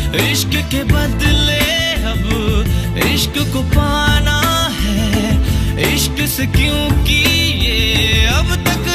इश्क के बदले अब इश्क को पाना है, इश्क से क्यों की ये अब तक